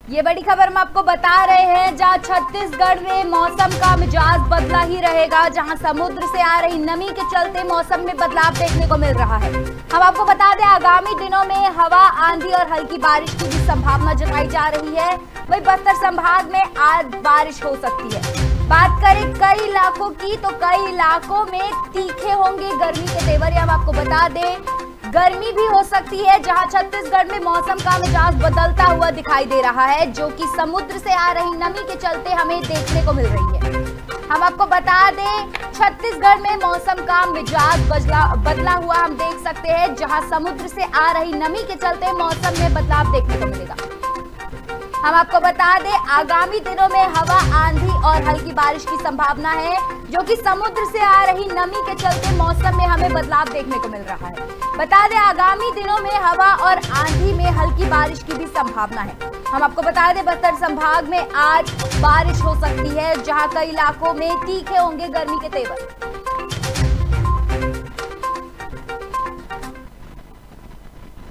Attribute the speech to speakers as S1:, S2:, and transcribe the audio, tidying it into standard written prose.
S1: ये बड़ी खबर हम आपको बता रहे हैं, जहां छत्तीसगढ़ में मौसम का मिजाज बदला ही रहेगा, जहां समुद्र से आ रही नमी के चलते मौसम में बदलाव देखने को मिल रहा है। हम आपको बता दें, आगामी दिनों में हवा, आंधी और हल्की बारिश की भी संभावना जताई जा रही है। वहीं बस्तर संभाग में आज बारिश हो सकती है। बात करें कई इलाकों की, तो कई इलाकों में तीखे होंगे गर्मी के तेवर। हम आपको बता दें, गर्मी भी हो सकती है, जहां छत्तीसगढ़ में मौसम का मिजाज बदलता हुआ दिखाई दे रहा है, जो कि समुद्र से आ रही नमी के चलते हमें देखने को मिल रही है। हम आपको बता दें, छत्तीसगढ़ में मौसम का मिजाज बदला हुआ हम देख सकते हैं, जहां समुद्र से आ रही नमी के चलते मौसम में बदलाव देखने को मिलेगा। हम आपको बता दें, आगामी दिनों में हवा, आंधी और हल्की बारिश की संभावना है, जो कि समुद्र से आ रही नमी के चलते मौसम में हमें बदलाव देखने को मिल रहा है। बता दें, आगामी दिनों में हवा और आंधी में हल्की बारिश की भी संभावना है। हम आपको बता दें, बस्तर संभाग में आज बारिश हो सकती है, जहां कई इलाकों में तीखे होंगे गर्मी के तेवर।